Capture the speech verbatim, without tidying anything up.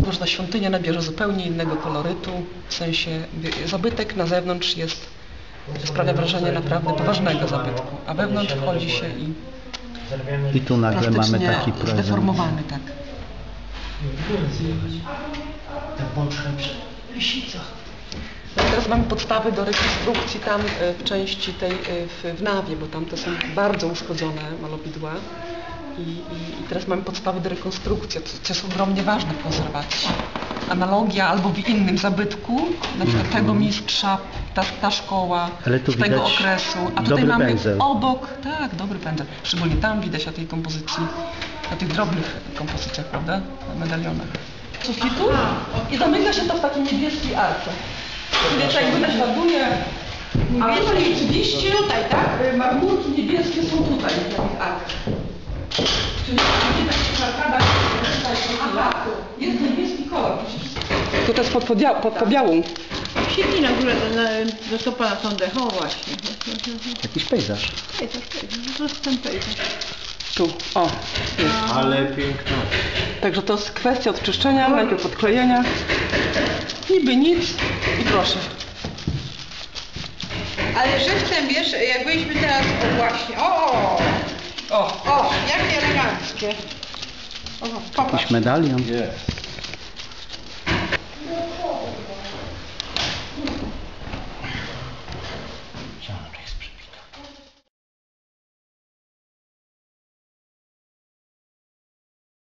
Mroczna Świątynia nabierze zupełnie innego kolorytu, w sensie zabytek na zewnątrz jest, sprawia wrażenie naprawdę poważnego zabytku, a wewnątrz wchodzi się i I tu nagle mamy taki prezent. zdeformowany, tak. Ten Bolszem przy Lysicach. No teraz mamy podstawy do rekonstrukcji tam w części tej w, w nawie, bo tam to są bardzo uszkodzone malowidła. I, i, I teraz mamy podstawy do rekonstrukcji, co jest ogromnie ważne w konserwacji. Analogia albo w innym zabytku, na przykład mm. tego mistrza, ta, ta szkoła, z tego okresu, a tutaj mamy pędzel. obok, tak, dobry pędzel. Szczególnie tam widać na tej kompozycji, na tych drobnych kompozycjach, prawda, na medalionach. Sufitu i zamyka się to w takiej niebieskiej arce. Czyli to jakby naśladuje, a tutaj rzeczywiście tutaj, tak? Marmurki niebieskie są tutaj, w takich arkach. Czyli nie tak się arkada, jest niebieski kolor. To jest pod, pod, pod pobiałą. Siedli na górę do stopa na sądech, o właśnie. Jakiś pejzaż. Pejzaż, pejzaż, to jest ten pejzaż. Tu, o. Jest. Ale piękno. Także to jest kwestia odczyszczenia, najpierw podklejenia. Niby nic i proszę. Ale żywcem, wiesz, jak byliśmy teraz, o właśnie, o, O, o, jakie eleganckie. O, popatrz. Jakiś medalion. Jest.